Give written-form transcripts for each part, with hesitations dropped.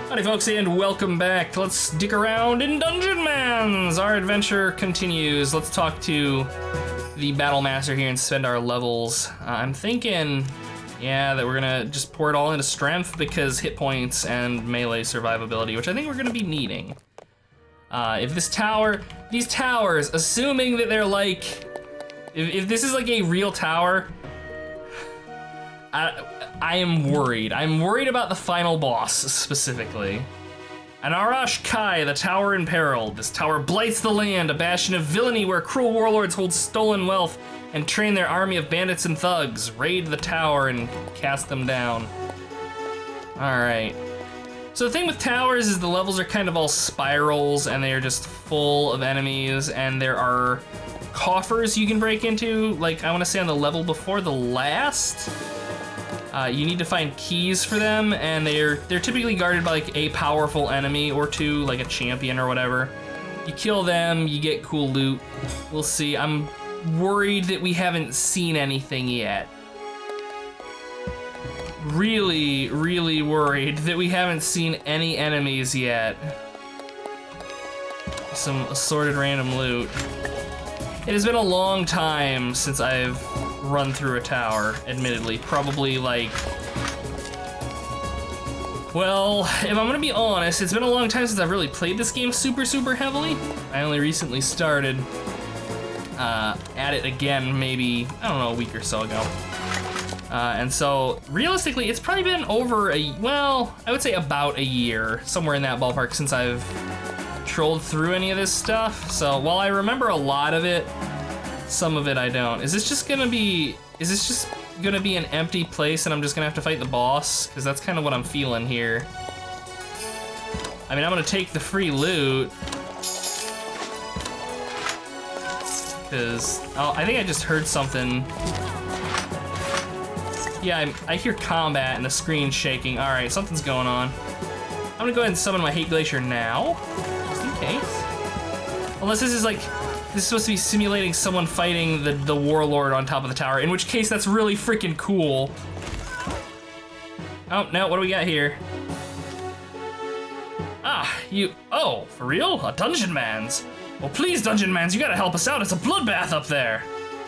Howdy folks, and welcome back. Let's dig around in Dungeonmans. Our adventure continues. Let's talk to the Battle Master here and spend our levels. I'm thinking, yeah, that we're gonna just pour it all into strength because hit points and melee survivability, which I think we're gonna be needing. If these towers, assuming that they're like, if this is like a real tower, I am worried. I'm worried about the final boss specifically. An Arash Kai, the tower in peril. This tower blights the land, a bastion of villainy where cruel warlords hold stolen wealth and train their army of bandits and thugs. Raid the tower and cast them down. All right. So the thing with towers is the levels are kind of all spirals and they are just full of enemies, and there are coffers you can break into, like I want to say on the level before the last. You need to find keys for them, and they're typically guarded by like a powerful enemy or two, like a champion or whatever. You kill them, you get cool loot. We'll see. I'm worried that we haven't seen anything yet. Really, really worried that we haven't seen any enemies yet. Some assorted random loot. It has been a long time since I've run through a tower, admittedly. Probably like, well, if I'm gonna be honest, it's been a long time since I've really played this game super heavily. I only recently started at it again, maybe, I don't know, a week or so ago. And so, realistically, it's probably been over well, I would say about a year, somewhere in that ballpark, since I've trolled through any of this stuff. So while I remember a lot of it, some of it I don't. Is this just gonna be an empty place and I'm just gonna have to fight the boss? Because that's kind of what I'm feeling here. I mean, I'm gonna take the free loot. Because, oh, I think I just heard something. Yeah, I hear combat and the screen's shaking. All right, something's going on. I'm gonna go ahead and summon my Hate Glacier now, just in case. Unless this is like, this is supposed to be simulating someone fighting the warlord on top of the tower, in which case that's really freaking cool. Oh, no, what do we got here? Ah, oh, for real? A Dungeonmans? Well, please, Dungeonmans, you gotta help us out. It's a bloodbath up there.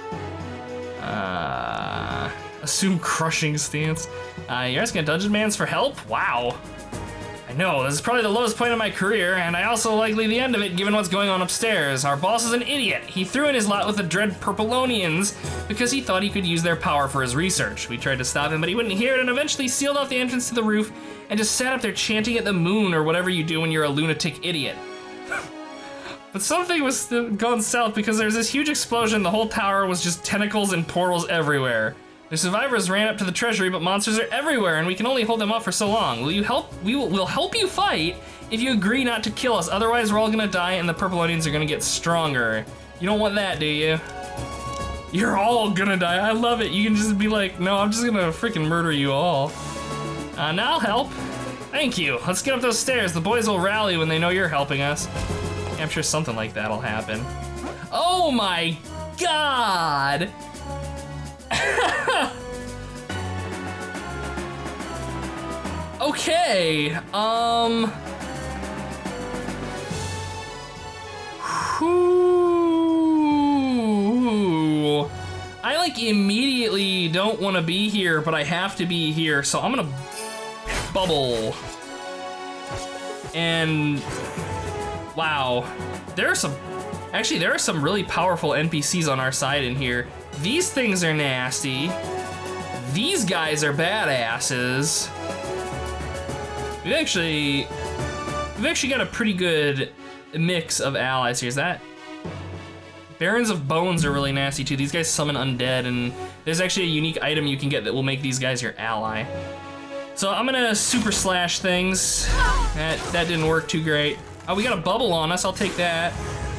Assume crushing stance. You're asking a Dungeonmans for help? Wow. I know, this is probably the lowest point of my career, and I also likely the end of it given what's going on upstairs. Our boss is an idiot. He threw in his lot with the dread Purpleonians because he thought he could use their power for his research. We tried to stop him, but he wouldn't hear it, and eventually sealed off the entrance to the roof and just sat up there chanting at the moon or whatever you do when you're a lunatic idiot. But something was gone south because there was this huge explosion. The whole tower was just tentacles and portals everywhere. The survivors ran up to the treasury, but monsters are everywhere, and we can only hold them off for so long. Will you help? We'll help you fight if you agree not to kill us. Otherwise, we're all gonna die, and the Purpleonians are gonna get stronger. You don't want that, do you? You're all gonna die. I love it. You can just be like, no, I'm just gonna freaking murder you all. Now I'll help. Thank you. Let's get up those stairs. The boys will rally when they know you're helping us. I'm sure something like that'll happen. Oh my God! Okay, whew. I like immediately don't want to be here, but I have to be here, so I'm gonna bubble. And wow, there are some really powerful NPCs on our side in here. These things are nasty. These guys are badasses. We've actually got a pretty good mix of allies here. Is that? Barons of Bones are really nasty too. These guys summon undead, and there's actually a unique item you can get that will make these guys your ally. So I'm gonna super slash things. That didn't work too great. Oh, we got a bubble on us, I'll take that.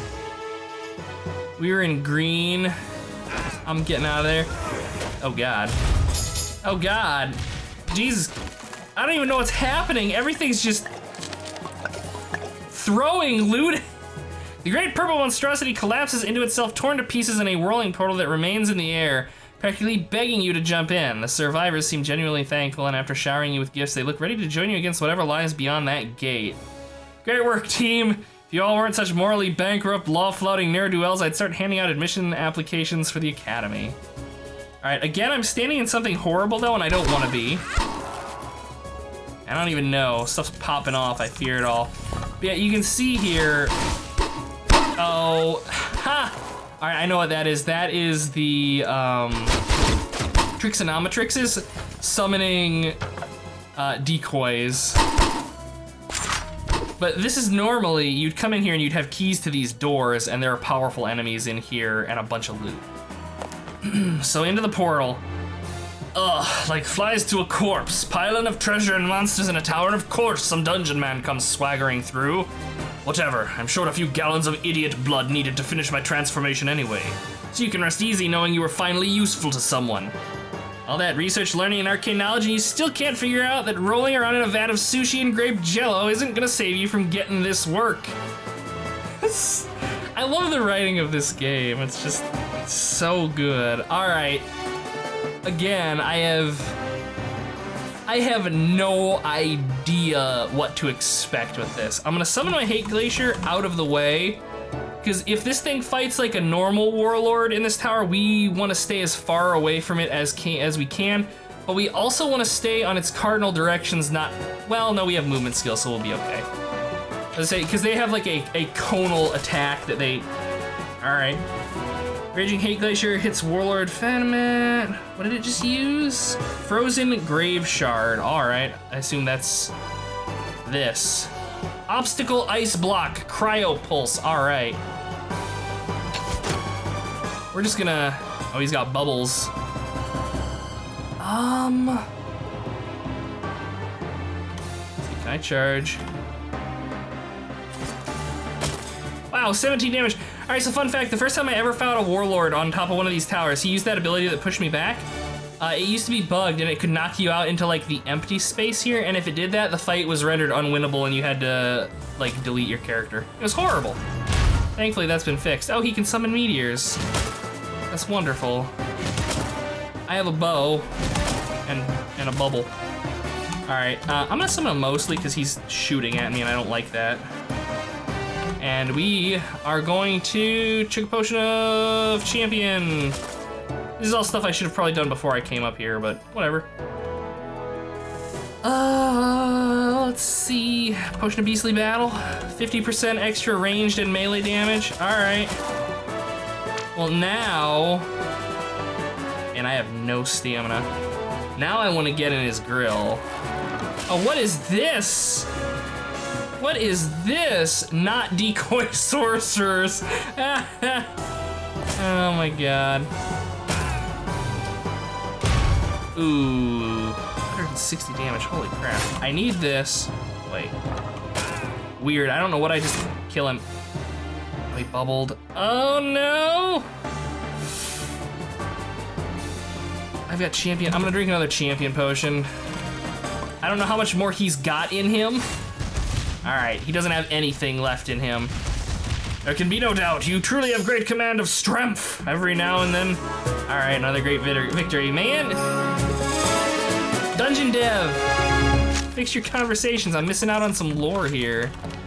We were in green. I'm getting out of there. Oh God. Oh God. Jesus. I don't even know what's happening. Everything's just throwing loot. The great purple monstrosity collapses into itself, torn to pieces in a whirling portal that remains in the air. practically begging you to jump in. The survivors seem genuinely thankful, and after showering you with gifts, they look ready to join you against whatever lies beyond that gate. Great work, team. If you all weren't such morally bankrupt, law-flouting ne'er-do-wells, I'd start handing out admission applications for the academy. All right, again, I'm standing in something horrible though, and I don't want to be. I don't even know. Stuff's popping off. I fear it all. But yeah, you can see here. Oh, ha! All right, I know what that is. That is the Trixonometrix's summoning decoys. But this is normally, you'd come in here and you'd have keys to these doors, and there are powerful enemies in here and a bunch of loot. So into the portal. Ugh, like flies to a corpse. Pile of treasure and monsters in a tower, and of course some dungeon man comes swaggering through. Whatever, I'm short a few gallons of idiot blood needed to finish my transformation anyway. So you can rest easy knowing you were finally useful to someone. All that research, learning, and arcane knowledge, and you still can't figure out that rolling around in a vat of sushi and grape jello isn't gonna save you from getting this work. I love the writing of this game. It's just so good. All right. Again, I have no idea what to expect with this. I'm gonna summon my Hate Glacier out of the way, because if this thing fights like a normal warlord in this tower, we want to stay as far away from it as we can, but we also want to stay on its cardinal directions, well, no, we have movement skill, so we'll be okay. Let's say, because they have like a conal attack that they, all right. Raging Hate Glacier hits Warlord Phantomet. What did it just use? Frozen Grave Shard. All right, I assume that's this. Obstacle Ice Block, Cryo Pulse. All right. We're just gonna, oh, he's got bubbles. Let's see, can I charge? Wow, 17 damage. All right, so fun fact, the first time I ever found a warlord on top of one of these towers, he used that ability that pushed me back. It used to be bugged and it could knock you out into like the empty space here, and if it did that, the fight was rendered unwinnable and you had to like delete your character. It was horrible. Thankfully that's been fixed. Oh, he can summon meteors. That's wonderful. I have a bow and a bubble. All right, I'm gonna summon him mostly because he's shooting at me and I don't like that. And we are going to chug a potion of champion. This is all stuff I should have probably done before I came up here, but whatever. Let's see. Potion of Beastly Battle. 50% extra ranged and melee damage. All right. Well, now, and I have no stamina. Now I want to get in his grill. Oh, what is this? What is this? Not decoy sorcerers. Oh my god. Ooh, 160 damage, holy crap. I need this. Wait. Weird, I don't know what I just kill him. Oh, he bubbled. Oh no! I've got champion, I'm gonna drink another champion potion. I don't know how much more he's got in him. All right, he doesn't have anything left in him. There can be no doubt, you truly have great command of strength every now and then. All right, another great victory. Man, Dungeon Dev, fix your conversations. I'm missing out on some lore here.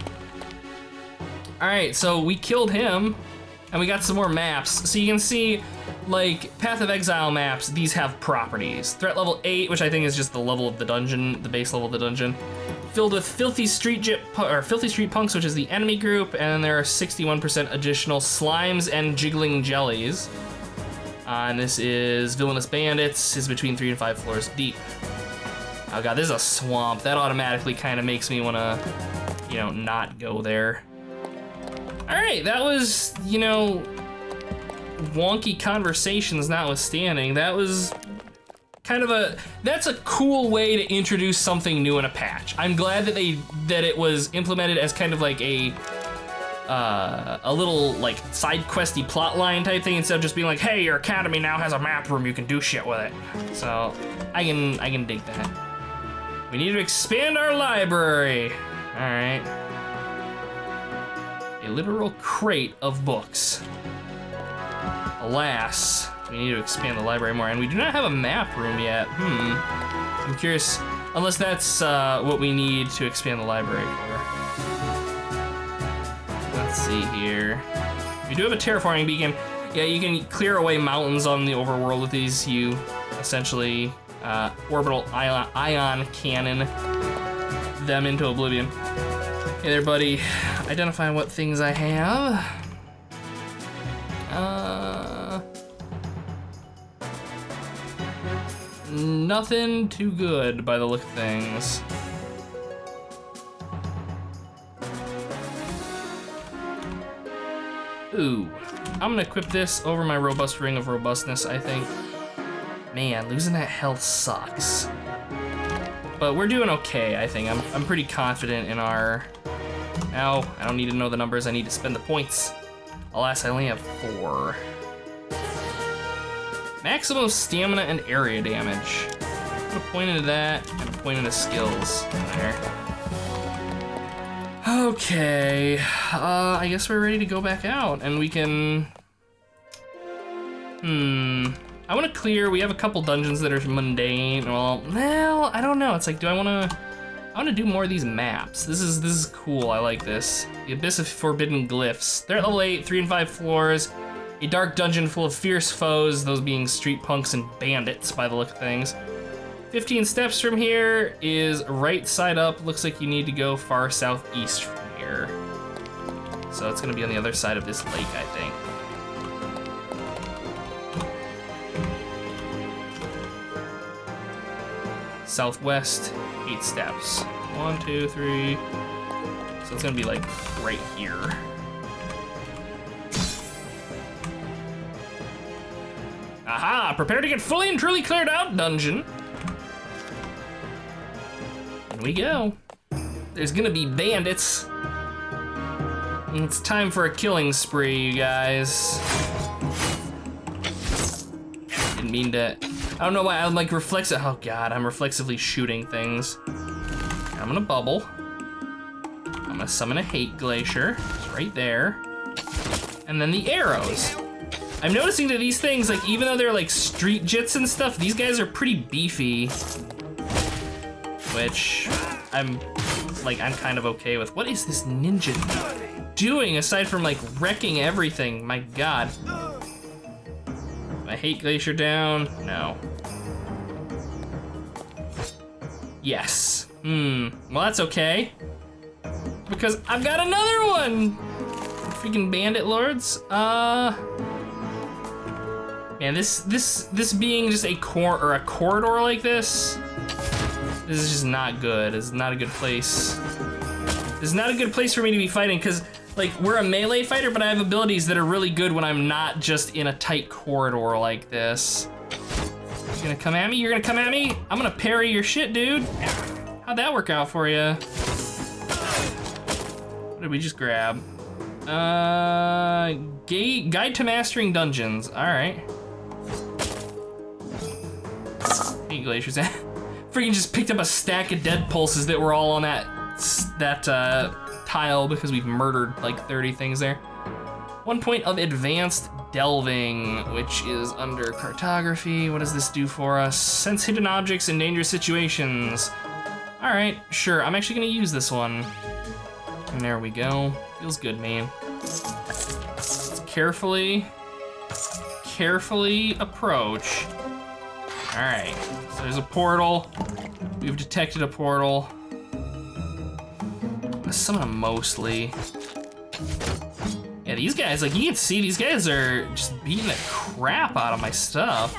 All right, so we killed him and we got some more maps. So you can see, like, Path of Exile maps, these have properties. Threat level 8, which I think is just the level of the dungeon, the base level of the dungeon. Filled with Filthy Street Punks, which is the enemy group, and then there are 61% additional slimes and jiggling jellies. And this is Villainous Bandits, is between 3 and 5 floors deep. Oh god, this is a swamp. That automatically kind of makes me want to, you know, not go there. All right, that was, you know, wonky conversations notwithstanding. That was kind of that's a cool way to introduce something new in a patch. I'm glad that it was implemented as kind of like a little like side questy plot line type thing instead of just being like, hey, your academy now has a map room, you can do shit with it. So I can dig that. We need to expand our library. All right. A literal crate of books. Alas, We need to expand the library more, and we do not have a map room yet. I'm curious, unless that's what we need to expand the library for. Let's see here. We do have a terraforming beacon. Yeah, you can clear away mountains on the overworld with these. You essentially orbital ion cannon them into oblivion. Hey there, buddy. Identify what things I have. Nothing too good by the look of things. Ooh, I'm gonna equip this over my robust ring of robustness, I think. Man, losing that health sucks. But we're doing okay, I think. I'm pretty confident in our... Now, I don't need to know the numbers, I need to spend the points. Alas, I only have 4. Maximum stamina and area damage. I'm gonna point into that and point into skills. There. Okay, I guess we're ready to go back out and we can... I wanna clear, we have a couple dungeons that are mundane. Well, I don't know. It's like, I wanna do more of these maps. This is cool, I like this. The Abyss of Forbidden Glyphs. They're at level 8, 3 and 5 floors. A dark dungeon full of fierce foes, those being street punks and bandits by the look of things. 15 steps from here is right side up. Looks like you need to go far southeast from here. So it's gonna be on the other side of this lake, I think. Southwest, 8 steps. 1, 2, 3. So it's gonna be like right here. Aha! Prepare to get fully and truly cleared out, dungeon. In we go. There's gonna be bandits. It's time for a killing spree, you guys. Didn't mean to. I don't know why I'm like reflexive. Oh god, I'm reflexively shooting things. I'm gonna bubble. I'm gonna summon a hate glacier. It's right there. And then the arrows. I'm noticing that these things, like, even though they're like street jits and stuff, these guys are pretty beefy. Which I'm kind of okay with. What is this ninja doing aside from like wrecking everything? My god. My hate glacier down? No. Yes. Well, that's okay. Because I've got another one! Freaking bandit lords. Man, this being just a corridor like this is just not good. It's not a good place. This is not a good place for me to be fighting, because like we're a melee fighter, but I have abilities that are really good when I'm not just in a tight corridor like this. You're gonna come at me? You're gonna come at me? I'm gonna parry your shit, dude. How'd that work out for you? What did we just grab? Guide to Mastering Dungeons. All right. Hey, Glaciers. Freaking just picked up a stack of dead pulses that were all on that tile because we've murdered like 30 things there. 1 point of advanced delving, which is under cartography. What does this do for us? Sense hidden objects in dangerous situations. All right, sure. I'm actually gonna use this one. And there we go. Feels good, man. Let's carefully approach. All right, so there's a portal. We've detected a portal. I'm gonna summon them mostly. Yeah, these guys, like you can see, these guys are just beating the crap out of my stuff.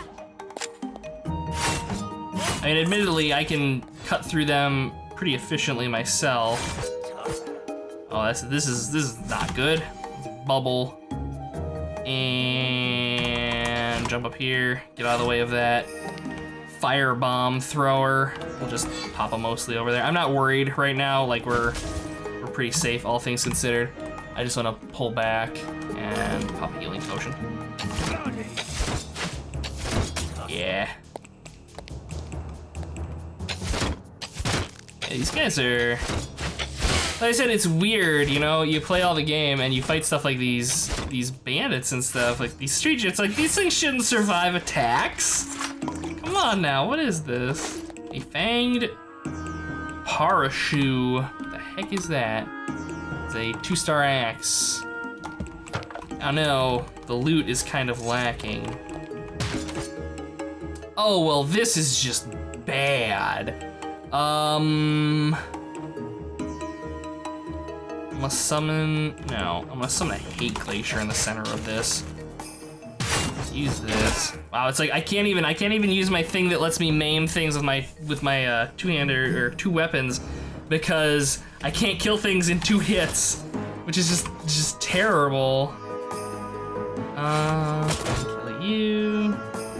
I mean, admittedly, I can cut through them pretty efficiently myself. Oh, this is not good. Let's bubble and jump up here. Get out of the way of that firebomb thrower. We'll just pop them mostly over there. I'm not worried right now. Like we're pretty safe, all things considered. I just want to pull back and pop a healing potion. Yeah. These guys are Like I said, it's weird, you know? You play all the game and you fight stuff like these bandits and stuff, like these street jets, like these things shouldn't survive attacks. Come on now, what is this? A fanged parachute. What the heck is that? It's a 2-star axe. I know, the loot is kind of lacking. Oh, well, this is just bad. I'm gonna summon, no, I'm gonna summon a hate glacier in the center of this. Let's use this. Wow, it's like I can't even use my thing that lets me maim things with my two-handed or 2 weapons because I can't kill things in 2 hits, which is just terrible. Kill you.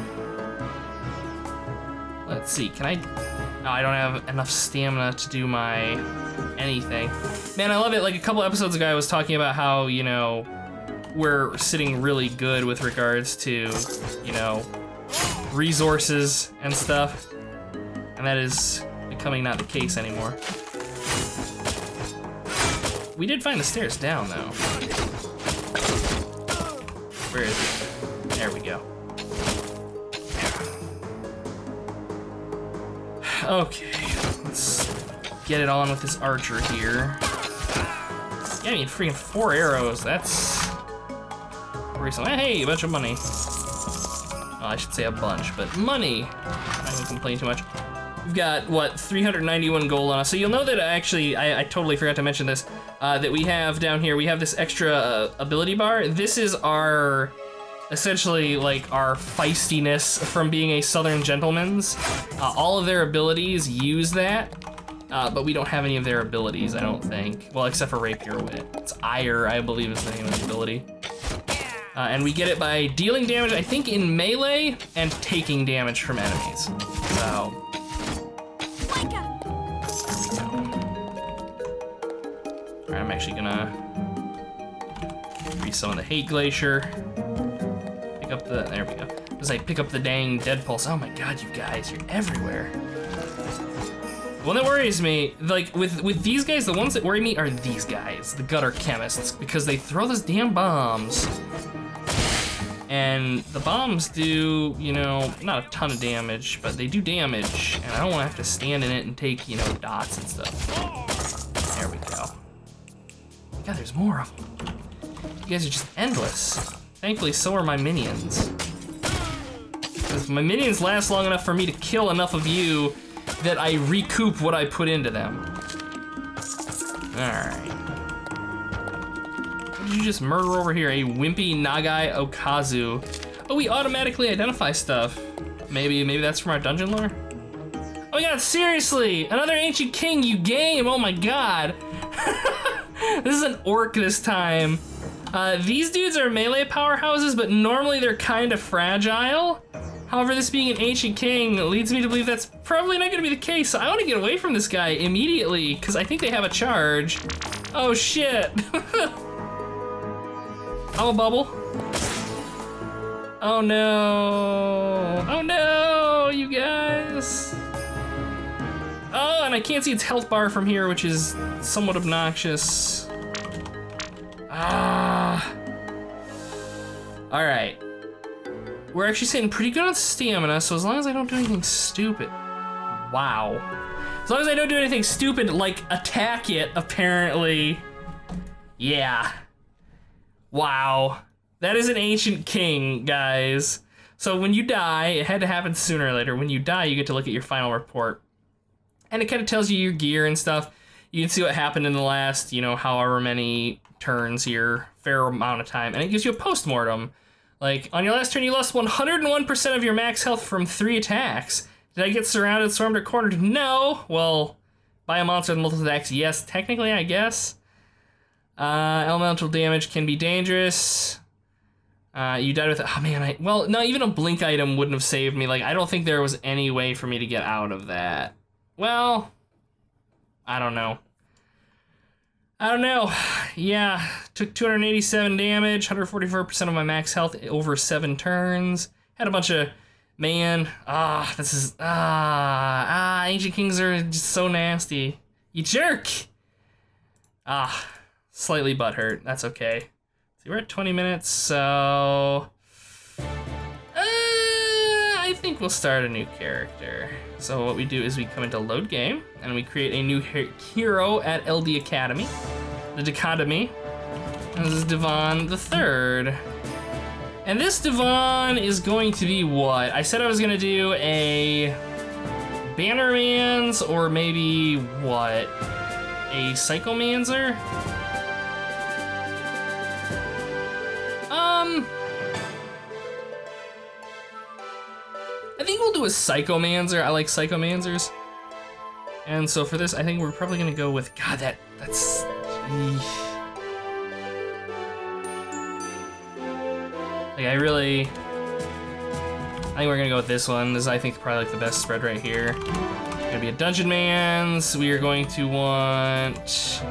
Let's see, can I? No, I don't have enough stamina to do my anything. Man, I love it. Like a couple episodes ago, I was talking about how, you know, we're sitting really good with regards to, you know, resources and stuff. And that is becoming not the case anymore. We did find the stairs down, though. Where is it? There we go. Okay, let's get it on with this archer here. Yeah, I need freaking 4 arrows. That's worrisome. Hey, a bunch of money. Well, I should say a bunch, but money. I'm not gonna complain too much. We've got, what, 391 gold on us. So you'll know that I totally forgot to mention this, that we have down here, we have this extra ability bar. This is our, essentially like our feistiness from being a Southern Gentleman's. All of their abilities use that, but we don't have any of their abilities, I don't think. Well, except for Rapier Wit. It's Ire, I believe is the name of the ability. And we get it by dealing damage, I think, in melee and taking damage from enemies. So. Alright, I'm actually gonna resummon the Hate Glacier. Pick up the, there we go. As I pick up the dang Dead Pulse. Oh my god, you guys, you're everywhere. The one that worries me, like with these guys, the ones that worry me are these guys, the gutter chemists, because they throw those damn bombs. And the bombs do, you know, not a ton of damage, but they do damage, and I don't want to have to stand in it and take, you know, dots and stuff. There we go. God, there's more of them. You guys are just endless. Thankfully, so are my minions. Because my minions last long enough for me to kill enough of you that I recoup what I put into them. Alright. What did you just murder over here? A wimpy Nagai Okazu. Oh, we automatically identify stuff. Maybe that's from our dungeon lore? Oh my god, seriously! Another Ancient King, you game! Oh my god! This is an orc this time. These dudes are melee powerhouses, but normally they're kind of fragile. However, this being an Ancient King leads me to believe that's probably not gonna be the case. So I wanna get away from this guy immediately, because I think they have a charge. Oh shit. I'm a bubble. Oh no. Oh no, you guys. Oh, and I can't see its health bar from here, which is somewhat obnoxious. Ah. All right. We're actually sitting pretty good on stamina, so as long as I don't do anything stupid. Wow. As long as I don't do anything stupid, like attack it, apparently. Yeah. Wow. That is an Ancient King, guys. So when you die, it had to happen sooner or later. When you die, you get to look at your final report. And it kind of tells you your gear and stuff. You can see what happened in the last, you know, however many turns here, fair amount of time. And it gives you a post-mortem. Like, on your last turn, you lost 101% of your max health from 3 attacks. Did I get surrounded, swarmed, or cornered? No. Well, by a monster with multiple attacks, yes, technically, I guess. Elemental damage can be dangerous. You died with, oh man, well, no, even a blink item wouldn't have saved me. Like, I don't think there was any way for me to get out of that. Well, I don't know. I don't know. Yeah, took 287 damage, 144% of my max health over 7 turns. Had a bunch of, man, Ancient Kings are just so nasty. You jerk. Ah, slightly butthurt. That's okay. See, we're at 20 minutes, so... I think we'll start a new character. So what we do is we come into load game, and we create a new hero at LD Academy. The Dichotomy. And this is Devon the Third. And this Devon is going to be what? I said I was gonna do a Bannermans, or maybe what? A Psychomancer? I think we'll do a Psychomancer. I like Psychomancers. And so for this, I think we're probably gonna go with, God, that's... Like, I think we're gonna go with this one. This is, I think, probably like the best spread right here. Gonna be a Dungeonmans. We are going to want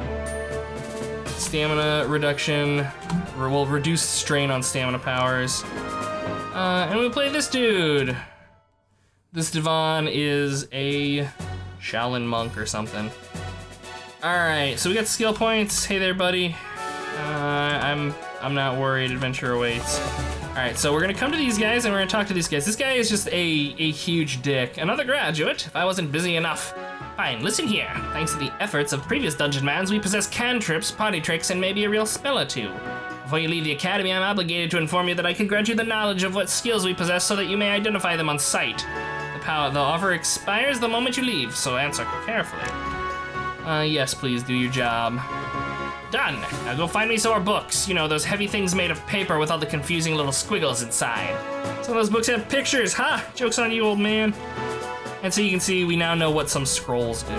stamina reduction. We'll reduce strain on stamina powers. And we play this dude. This Devon is a Shaolin monk or something. All right, so we got skill points. Hey there, buddy. I'm not worried. Adventure awaits. All right, so we're gonna come to these guys and we're gonna talk to these guys. This guy is just a huge dick. Another graduate, if I wasn't busy enough. Fine, listen here. Thanks to the efforts of previous Dungeonmans, we possess cantrips, party tricks, and maybe a real spell or two. Before you leave the academy, I'm obligated to inform you that I can grant you the knowledge of what skills we possess so that you may identify them on sight. The offer expires the moment you leave, so answer carefully. Yes, please do your job. Done. Now go find me some more books. You know, those heavy things made of paper with all the confusing little squiggles inside. Some of those books have pictures. Ha! Joke's on you, old man. And so you can see we now know what some scrolls do.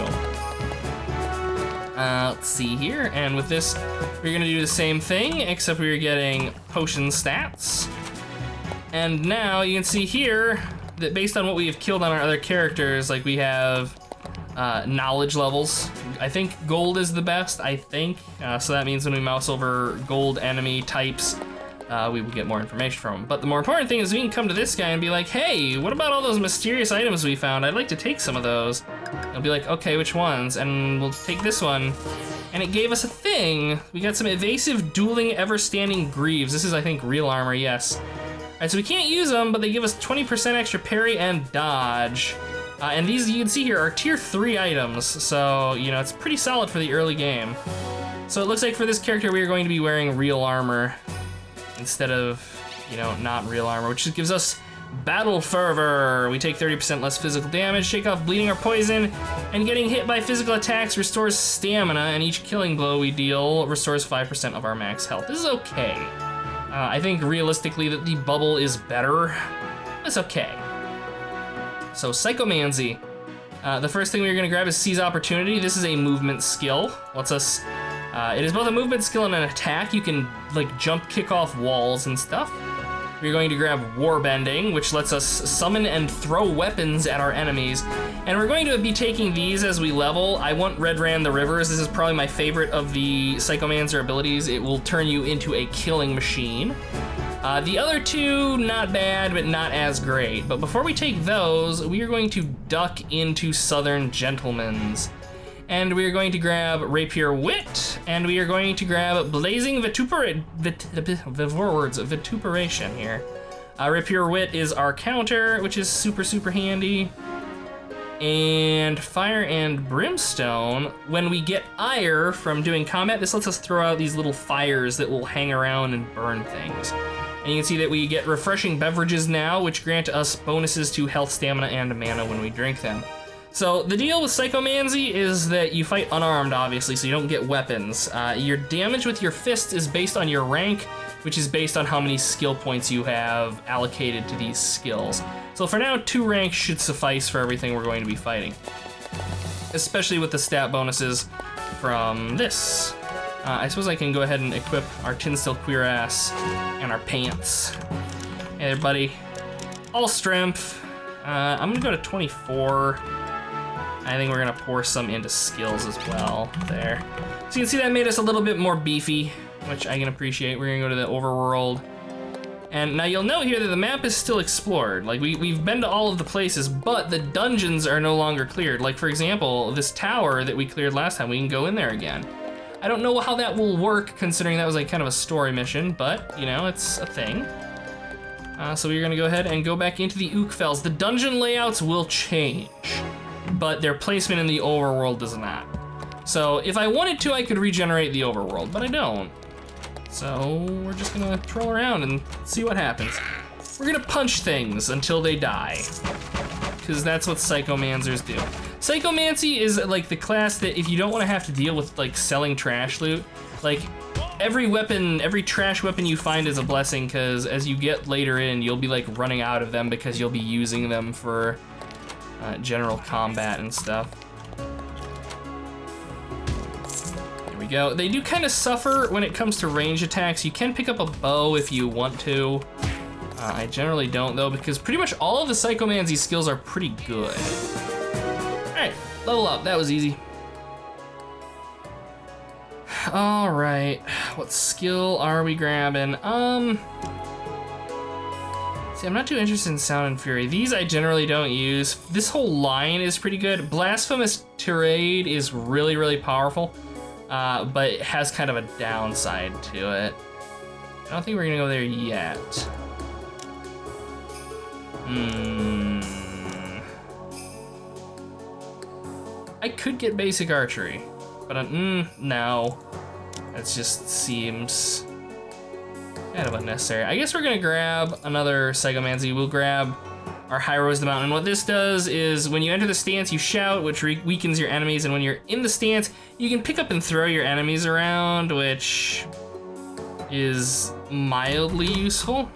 Let's see here, and with this, we're gonna do the same thing, except we're getting potion stats. And now you can see here that based on what we have killed on our other characters, like we have knowledge levels. I think gold is the best, I think. So that means when we mouse over gold enemy types, we will get more information from them. But the more important thing is we can come to this guy and be like, hey, what about all those mysterious items we found? I'd like to take some of those. I'll be like, okay, which ones? And we'll take this one. And it gave us a thing. We got some evasive, dueling, ever-standing greaves. This is, I think, real armor, yes. All right, so we can't use them, but they give us 20% extra parry and dodge. And these, you can see here, are tier 3 items. So, you know, it's pretty solid for the early game. So it looks like for this character, we are going to be wearing real armor instead of, you know, not real armor, which gives us Battle Fervor. We take 30% less physical damage, shake off bleeding or poison, and getting hit by physical attacks restores stamina, and each killing blow we deal restores 5% of our max health. This is okay. I think realistically that the bubble is better. It's okay. So Psychomancy. The first thing we're gonna grab is Seize Opportunity. This is a movement skill. Lets us, it is both a movement skill and an attack. You can like jump, kick off walls and stuff. We're going to grab Warbending, which lets us summon and throw weapons at our enemies. And we're going to be taking these as we level. I want Red Ran the Rivers. This is probably my favorite of the Psychomancer abilities. It will turn you into a killing machine. The other two, not bad, but not as great. But before we take those, we are going to duck into Southern Gentlemen's. And we are going to grab Rapier Wit, and we are going to grab Blazing Vituperation here. Rapier Wit is our counter, which is super, super handy. And Fire and Brimstone, when we get ire from doing combat, this lets us throw out these little fires that will hang around and burn things. And you can see that we get refreshing beverages now, which grant us bonuses to health, stamina, and mana when we drink them. So the deal with Psychomancy is that you fight unarmed, obviously, so you don't get weapons. Your damage with your fists is based on your rank, which is based on how many skill points you have allocated to these skills. So for now, 2 ranks should suffice for everything we're going to be fighting, especially with the stat bonuses from this. I suppose I can go ahead and equip our Tinstill Queer Ass and our pants. Hey there, buddy. All strength. I'm gonna go to 24. I think we're gonna pour some into skills as well, there. So you can see that made us a little bit more beefy, which I can appreciate. We're gonna go to the overworld. And now you'll note here that the map is still explored. Like we've been to all of the places, but the dungeons are no longer cleared. Like for example, this tower that we cleared last time, we can go in there again. I don't know how that will work considering that was like kind of a story mission, but you know, it's a thing. So we're gonna go ahead and go back into the Ookfells. The dungeon layouts will change, but their placement in the overworld does not. So if I wanted to, I could regenerate the overworld, but I don't. So we're just gonna troll around and see what happens. We're gonna punch things until they die, because that's what Psychomancers do. Psychomancy is like the class that if you don't want to have to deal with like selling trash loot, like every weapon, every trash weapon you find is a blessing, because as you get later in, you'll be like running out of them because you'll be using them for general combat and stuff. There we go. They do kind of suffer when it comes to range attacks. You can pick up a bow if you want to. I generally don't though, because pretty much all of the Psychomancy skills are pretty good. All right, level up, that was easy. All right, what skill are we grabbing? See, I'm not too interested in Sound and Fury. These I generally don't use. This whole line is pretty good. Blasphemous Tirade is really, really powerful, but it has kind of a downside to it. I don't think we're gonna go there yet. I could get basic archery, but no. That just seems kind of unnecessary. I guess we're gonna grab another Psychomancy. We'll grab our High Rose the Mountain. And what this does is when you enter the stance, you shout, which weakens your enemies. And when you're in the stance, you can pick up and throw your enemies around, which is mildly useful.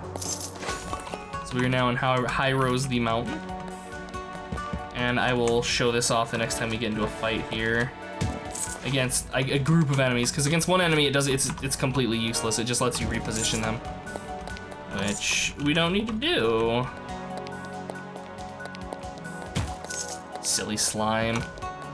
So we're now in High Rose the Mountain. And I will show this off the next time we get into a fight here against a group of enemies, because against one enemy it's completely useless. It just lets you reposition them, which we don't need to do. Silly slime.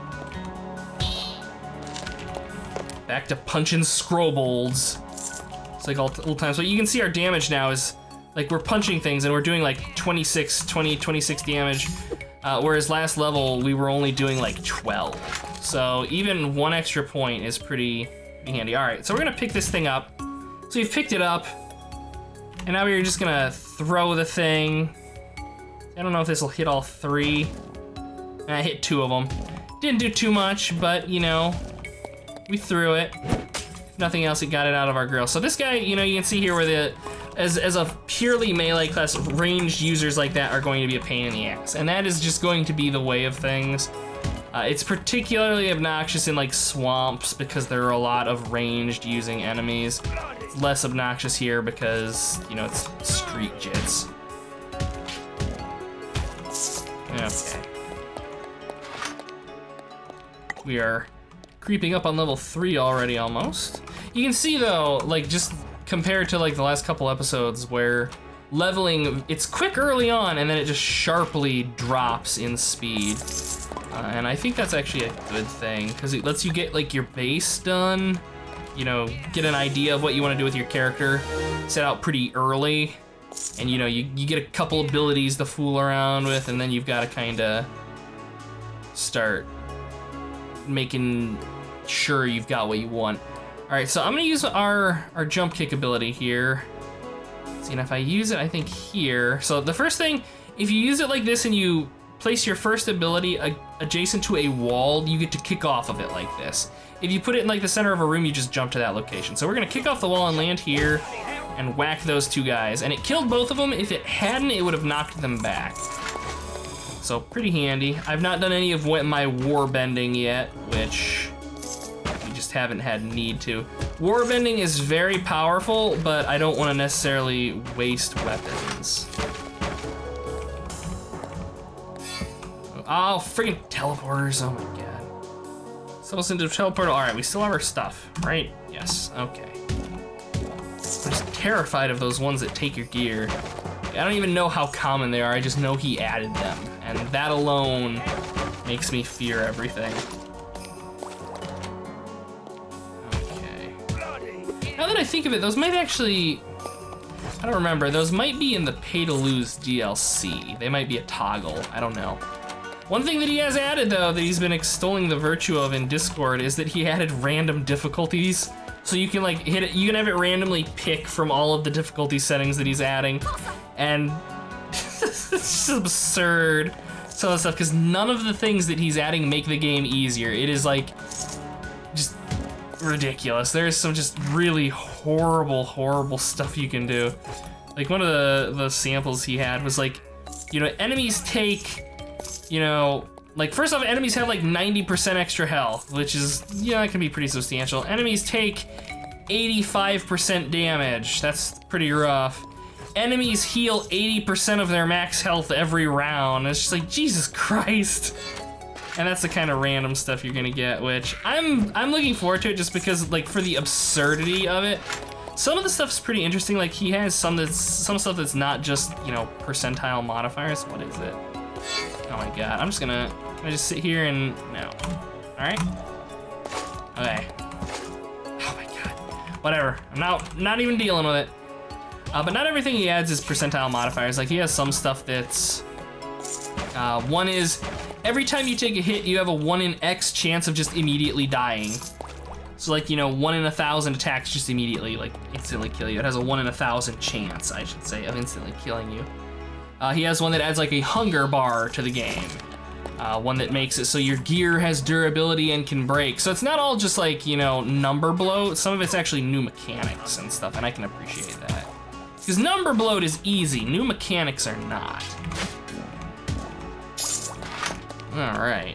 Back to punching scrowbolds. It's like old times. So you can see our damage now is like we're punching things and we're doing like 26 damage. Whereas last level, we were only doing like 12. So even one extra point is pretty handy. All right, so we're gonna pick this thing up. So we've picked it up, and now we're just gonna throw the thing. I don't know if this will hit all three. I hit 2 of them. Didn't do too much, but you know, we threw it. If nothing else, it got it out of our grill. So this guy, you know, you can see here where as a purely melee class, ranged users like that are going to be a pain in the ass. And that is just going to be the way of things. It's particularly obnoxious in like swamps because there are a lot of ranged using enemies. It's less obnoxious here because, you know, it's street jits. Okay. We are creeping up on level 3 already almost. You can see though, like just compared to like the last couple episodes where leveling, it's quick early on and then it just sharply drops in speed. And I think that's actually a good thing because it lets you get like your base done, you know, get an idea of what you want to do with your character, set out pretty early, and you know, you get a couple abilities to fool around with, and then you've got to kind of start making sure you've got what you want. All right, so I'm gonna use our jump kick ability here. See, and if I use it, I think here. So the first thing, if you use it like this and you place your first ability adjacent to a wall, you get to kick off of it like this. If you put it in like the center of a room, you just jump to that location. So we're gonna kick off the wall and land here and whack those 2 guys. And it killed both of them. If it hadn't, it would have knocked them back. So pretty handy. I've not done any of my war bending yet, which we just haven't had need to. War bending is very powerful, but I don't want to necessarily waste weapons. Oh, friggin' teleporters, oh my god. Sell us into a teleporter. All right, we still have our stuff, right? Yes, okay. I'm just terrified of those ones that take your gear. I don't even know how common they are, I just know he added them. And that alone makes me fear everything. Okay. Now that I think of it, those might actually, I don't remember, those might be in the Pay to Lose DLC. They might be a toggle, I don't know. One thing that he has added, though, that he's been extolling the virtue of in Discord is that he added random difficulties. So you can like hit it, you can have it randomly pick from all of the difficulty settings that he's adding. And it's just absurd. Some of the stuff, because none of the things that he's adding make the game easier. It is like, just ridiculous. There's some just really horrible, horrible stuff you can do. Like one of the samples he had was like, you know, enemies take, you know, like first off, enemies have like 90% extra health, which is, yeah, that can be pretty substantial. Enemies take 85% damage. That's pretty rough. Enemies heal 80% of their max health every round. It's just like, Jesus Christ. And that's the kind of random stuff you're gonna get, which I'm looking forward to it just because, like, for the absurdity of it. Some of the stuff's pretty interesting. Like he has some stuff that's not just, you know, percentile modifiers. What is it? Oh my God, I'm gonna just sit here and, no. All right? Okay. Oh my God, whatever. I'm not even dealing with it. But not everything he adds is percentile modifiers. Like he has some stuff that's, one is, every time you take a hit, you have a 1 in X chance of just immediately dying. So like, you know, 1 in 1,000 attacks just immediately, like, instantly kill you. It has a 1 in 1,000 chance, I should say, of instantly killing you. He has one that adds like a hunger bar to the game. One that makes it so your gear has durability and can break. So it's not all just like, you know, number bloat. Some of it's actually new mechanics and stuff, and I can appreciate that. Because number bloat is easy, new mechanics are not. All right.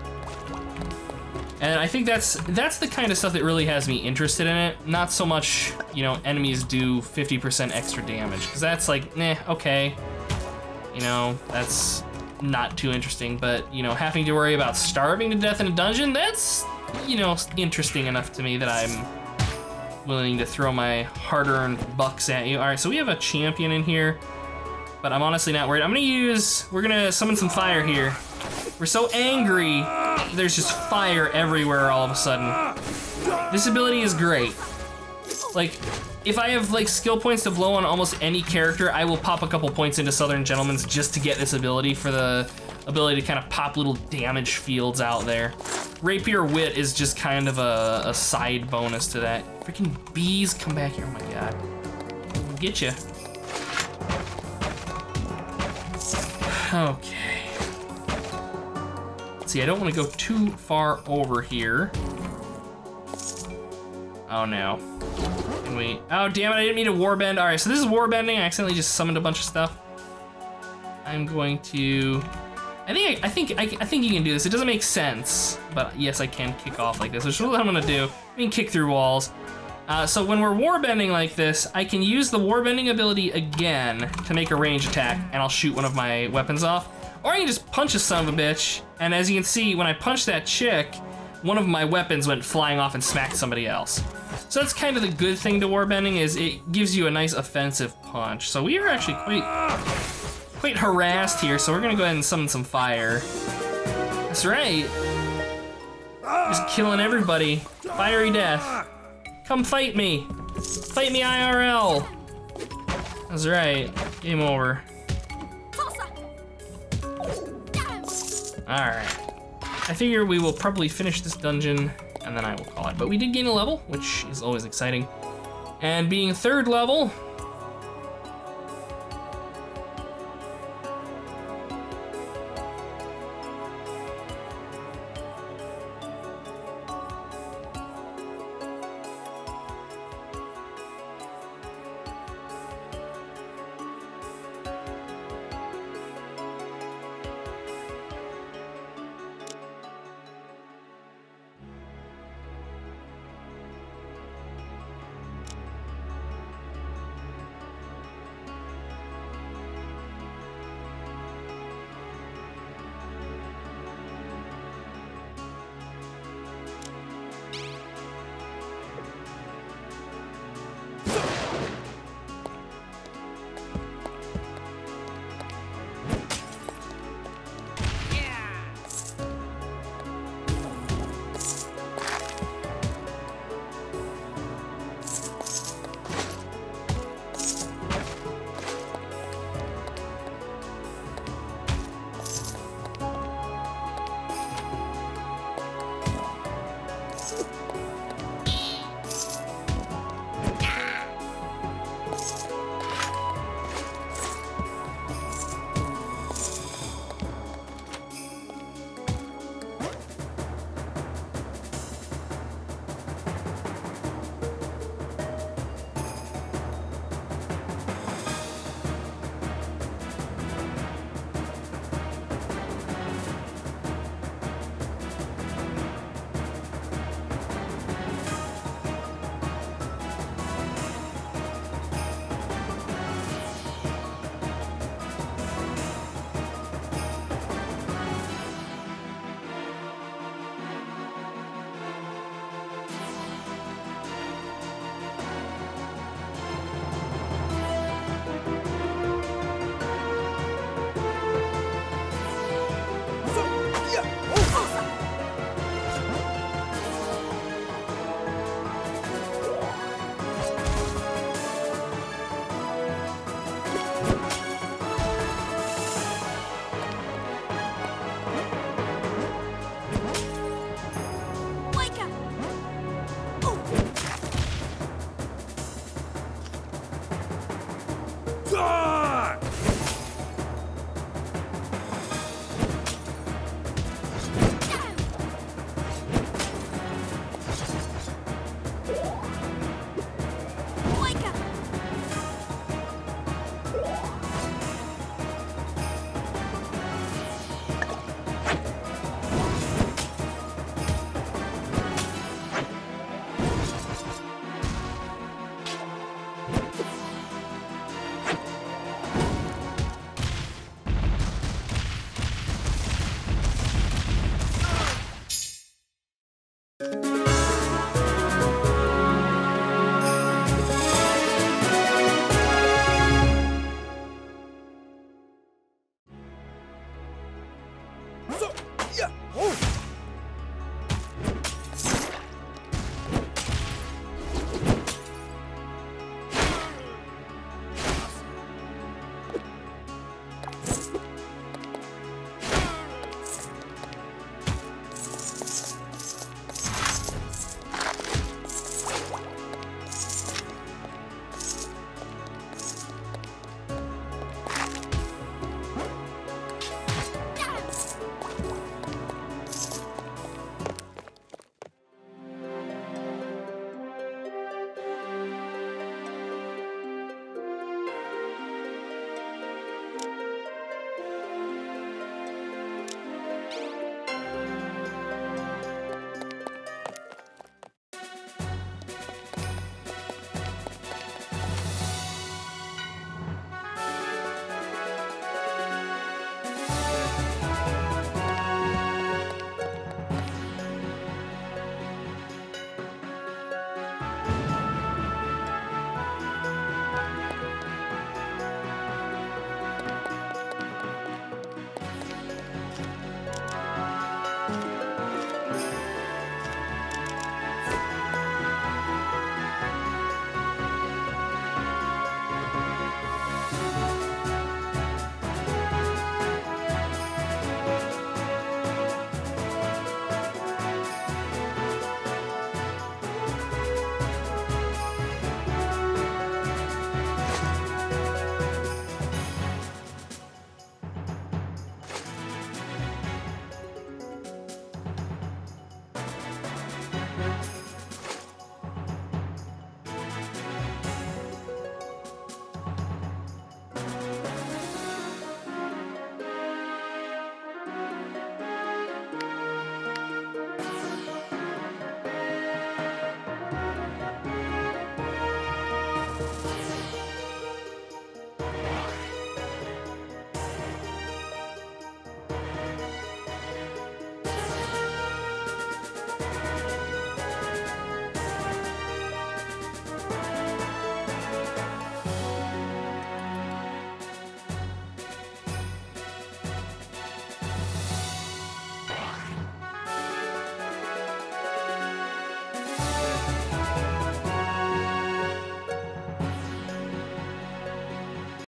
And I think that's the kind of stuff that really has me interested in it. Not so much, you know, enemies do 50% extra damage, because that's like, okay. You know, that's not too interesting, but, you know, having to worry about starving to death in a dungeon, that's, you know, interesting enough to me that I'm willing to throw my hard-earned bucks at you. All right, so we have a champion in here, but I'm honestly not worried. We're gonna summon some fire here. We're so angry, there's just fire everywhere all of a sudden. This ability is great. Like, if I have like skill points to blow on almost any character, I will pop a couple points into Southern Gentleman's just to get this ability, for the ability to kind of pop little damage fields out there. Rapier Wit is just kind of a side bonus to that. Freaking bees, come back here, oh my God. I'll get you. Okay. See, I don't want to go too far over here. Oh no. Can we? Oh damn it! I didn't mean to warbend. All right, so this is warbending. I accidentally just summoned a bunch of stuff. I'm going to. I think you can do this. It doesn't make sense, but yes, I can kick off like this, which is what I'm gonna do. I can kick through walls. So when we're warbending like this, I can use the warbending ability again to make a range attack, and I'll shoot one of my weapons off. Or I can just punch a son of a bitch, and as you can see, when I punched that chick, one of my weapons went flying off and smacked somebody else. So that's kind of the good thing to warbending, is it gives you a nice offensive punch. So we are actually quite harassed here, so we're gonna go ahead and summon some fire. That's right. Just killing everybody. Fiery death. Come fight me. Fight me IRL. That's right. Game over. Alright. I figure we will probably finish this dungeon and then I will call it. But we did gain a level, which is always exciting. And being 3rd level,